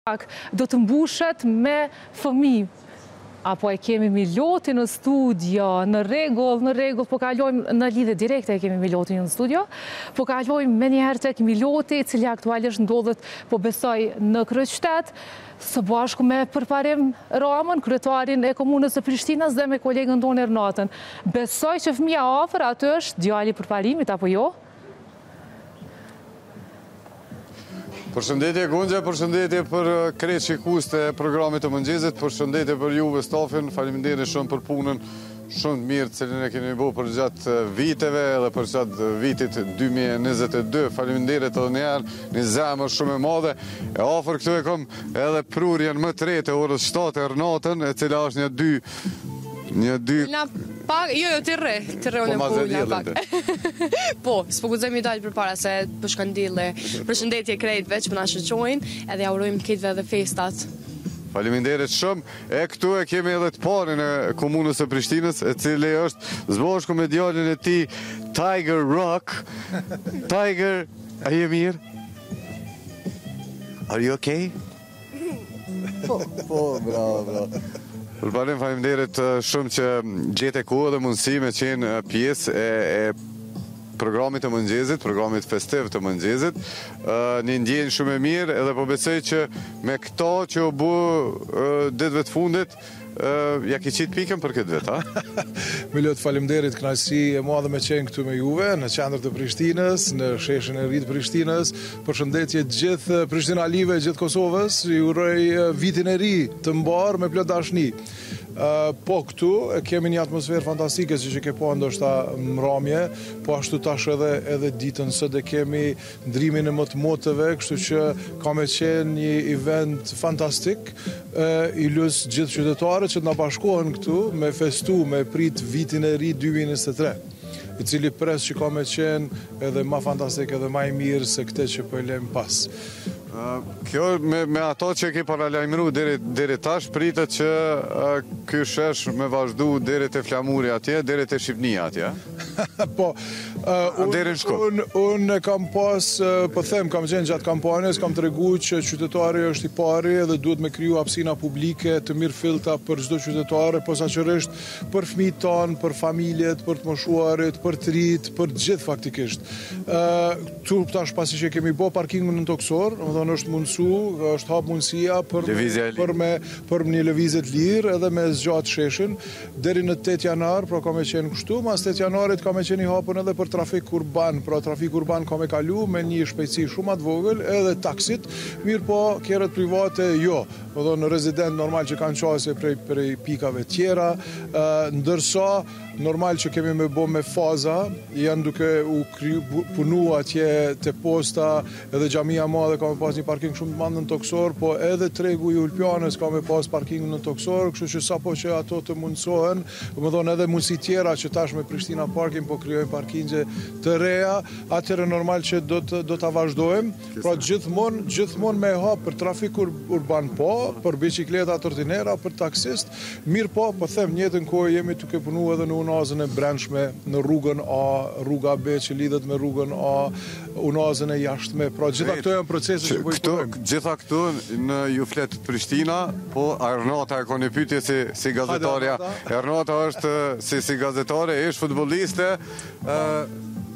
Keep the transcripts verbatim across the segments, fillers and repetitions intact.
do të mbushet me fëmijë. Apo e kemi Milotin në studio, në rregull, në rregull, po kalojmë në lidhje direkte e kemi Milotin në studio, po kalojmë me njëherë tek Miloti, i cili aktualisht ndodhet, po besoj, në kryeqytet, së bashku me përparim Ramën, kryetarin e komunës së Prishtinës dhe me kolegën tonë Ernatën. Besoj që fëmia afër aty është djali i përparimit apo jo? Përshëndetje Gonxha, përshëndetje për krejt shikues të programit të mëngjesit, përshëndetje për juve stafin, faleminderit shumë për punën shumë të mirë cilën e keni bërë për gjatë viteve edhe për gjatë vitit dy mijë e njëzet e dy. Faleminderit edhe një herë, një zemër shumë e madhe. E afër këtu e kam edhe prurjen më të re të orës shtatë Ernatën, e cila është një dy Një dy... Pak, jo, jo, të re, të re unë e pula pak. Po, s'po guxojmë i dalë për para se për shkandile, për shëndetje krejtve që për na shoqojnë, edhe ja urojmë kitve dhe festat. Faleminderit shumë. E këtu e kemi edhe të parin e komunës së Prishtinës, e cili është zbashku me djalin e tij, Tiger Rock. Tiger, a je mirë? Are you okay? Po, po, bravo, bravo. Përparim, faleminderit shumë që gjete kohë dhe mundësi me qenë pjesë e, e programit të mëngjesit, programit festiv të mëngjesit. Një ndjenjë shumë e mirë edhe po besoj që me këto që u bu ditëve të fundit, ja ki qitë pikën për këtë vetë, ha? Milot, faleminderit, kënaqësi e madhe me qenë këtu me juve, në qendër të Prishtinës, në sheshin e ri të Prishtinës. Përshëndetje gjithë Prishtinalive, gjithë Kosovës, ju uroj vitin e ri të mbar me plot dashni. Uh, po këtu kemi një atmosferë fantastike si që ke po ndoshta mramje, po ashtu tash edhe, edhe ditën sot e kemi ndrimin e më të motëve, kështu që ka me qenë një event fantastik. Uh, i lus gjithë qytetarët që të na bashkohen këtu me festu, me prit vitin e ri dy mijë e njëzet e tre, i cili pres që ka me qenë edhe ma fantastik edhe ma i mirë se këte që po e lem pas. Uh, kjo me, me ato që ke paralajmëru deri, deri tash, pritet që uh, ky shesh me vazhdu deri te Flamuri atje, deri te Shqipnia atje. Po, uh, deri në Shkup. Unë un kam pas, uh, po them, kam qenë gjatë kampanjës, kam tregu që qytetari është i pari dhe duhet me kriju hapësina publike të mirë filta për çdo qytetare, posaçërisht për fëmijët tanë, për familjet, për të moshuarit, për të rit, për të gjithë faktikisht. Uh, tu tash pasi që kemi bë parkingun në Toksor, domethënë është mundësu, është hap mundësia për, për, me, për një lëvizje të lirë edhe me zgjatë sheshin deri në tetë janar, pra ka me qenë kështu, mas tetë janarit ka me qenë i hapur edhe për trafik urban, pra trafik urban ka me kalu me një shpejtësi shumë atë vogël, edhe taksit, mirë po kjerët private jo, do në rezident normal që kanë qase prej, prej pikave tjera, uh, ndërsa normal që kemi me bo me faza, janë duke u kryu, punu atje të posta, edhe xhamia madhe ka me pas një parking shumë të madh në Toksor, po edhe tregu i Ulpianës ka me pas parking në Toksor, kështu që sapo që ato të mundsohen, më thonë edhe mundësi tjera që tash me Prishtina Parking po krijojnë parkingje të reja, atëherë normal që do të do ta vazhdojmë, pra gjithmonë gjithmonë me hap për trafik ur, urban po, për bicikleta ordinera, për taksist, mirë po, po them njëtën kohë jemi duke punuar edhe në unazën e brendshme, në rrugën A, rruga B që lidhet me rrugën A, unazën e jashtme, pra gjitha këto janë procese që po i punojmë. Gjitha këtu në ju flet Prishtina, po Ernata e ka një pyetje si, si gazetarja. Ernata është si, si gazetare, ish futbolliste. Uh,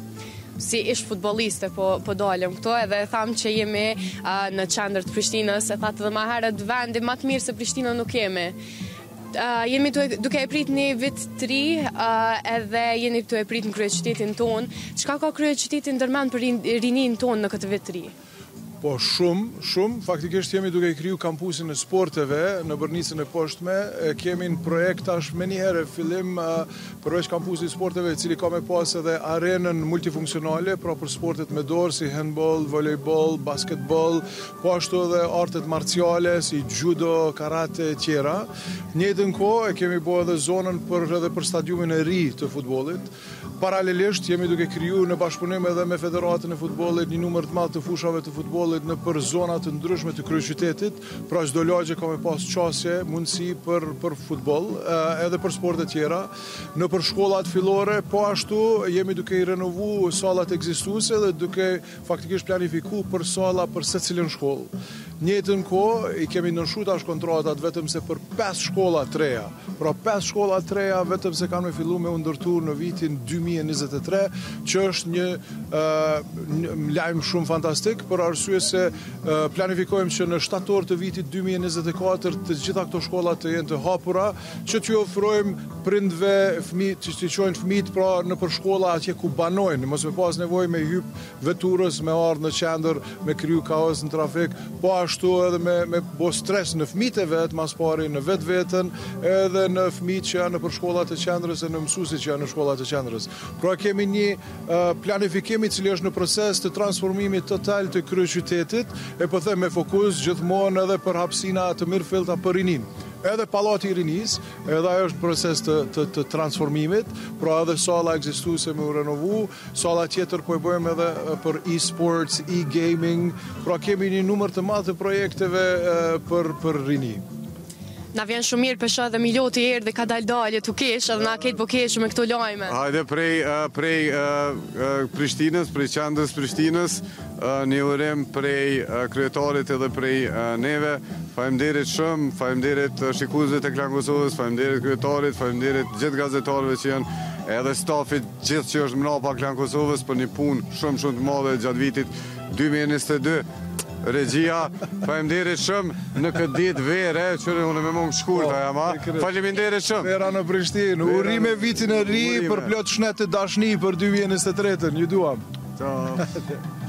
si ish futbolliste po, po dalëm këto edhe thamë që jemi uh, në qendër të Prishtinës, e thatë dhe ma herët vendi më të mirë se Prishtina nuk jemi. Uh, jemi duke e prit një vit të ri uh, edhe jeni duke e prit në kryeqytetin tonë. Çka ka kryeqytetin ndërmend për rinin tonë në këtë vit të ri? Po shumë, shumë, faktikisht jemi duke i kriju kampusin e sporteve në Bërnicën e poshtme, e kemi në projekt tash me njëherë fillim uh, përveç kampusit sporteve i cili ka me pas edhe arenën multifunksionale, pra për sportet me dorë si handball, volejbol, basketball, po ashtu edhe artet marciale si judo, karate e tjera. Njëjtën kohë e kemi bo edhe zonën për, edhe për stadiumin e ri të futbollit. Paralelisht jemi duke kriju në bashkëpunim edhe me Federatën e Futbollit një numër të madh të fushave të futbollit në për zona të ndryshme të kryeqytetit, pra çdo lagje ka me pas qasje, mundësi për për futboll, edhe për sporte tjera. Në për shkollat fillore, po ashtu jemi duke i renovu sallat ekzistuese dhe duke faktikisht planifiku për salla për secilën shkollë. Njëjtën kohë i kemi nënshu tash kontratat vetëm se për pesë shkolla të reja. Pra pesë shkolla të reja vetëm se kanë me fillu me u ndërtu në vitin dy mijë e njëzet e tre, që është një, uh, një lajm shumë fantastik, për arsye se uh, planifikojmë që në shtator të vitit dy mijë e njëzet e katër të gjitha këto shkolla të jenë të hapura, që t'ju ofrojmë prindve fëmijë, që t'i çojnë fëmijët pra në për shkolla atje ku banojnë, mos me pas nevojë me hyp veturës, me ardhë në qendër, me kriju kaos në trafik, po ashtu edhe me, me bo stres në fëmijët e vetë, mas pari në vetë vetën, edhe në fëmijët që janë në për shkollat e qendrës e në mësuesit që janë në shkollat e qendrës. Pra kemi një uh, planifikim i cili është në proces të transformimit total të kryeqytetit, e po them me fokus gjithmonë edhe për hapësina të mirëfillta për rinin. Edhe Pallati i Rinisë, edhe ajo është proces të, të, të transformimit, pra edhe sala ekzistuese me u renovu, sala tjetër po e bëjmë edhe për e-sports, e-gaming, pra kemi një numër të madh të projekteve për, për rini. Na vjen shumë mirë pesha dhe Miloti erë dhe ka dalë dalje të kesh, edhe na ketë po keshë me këto lajme. Hajde prej, uh, prej uh, uh, Prishtinës, prej qendrës Prishtinës, uh, një urim prej uh, kryetarit edhe prej uh, neve. Faleminderit shumë, faleminderit uh, shikuesve të Klan Kosovës, faleminderit kryetarit, faleminderit gjithë gazetarëve që janë, edhe stafit gjithë që është mbrapa Klan Kosovës për një punë shumë shumë të madhe gjatë vitit dy mijë e njëzet e dy. Regjia, faleminderit shumë në këtë ditë vere, që unë me mund shkurta jama. Faleminderit shumë. Vera në Prishtinë, urime vitin e ri për plot shnet të dashni për dy mijë e njëzet e tre, ju duam. Ciao.